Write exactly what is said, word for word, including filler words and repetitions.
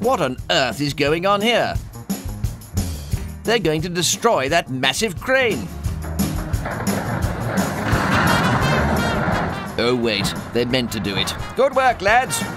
What on earth is going on here? They're going to destroy that massive crane. Oh wait, they meant to do it. Good work, lads.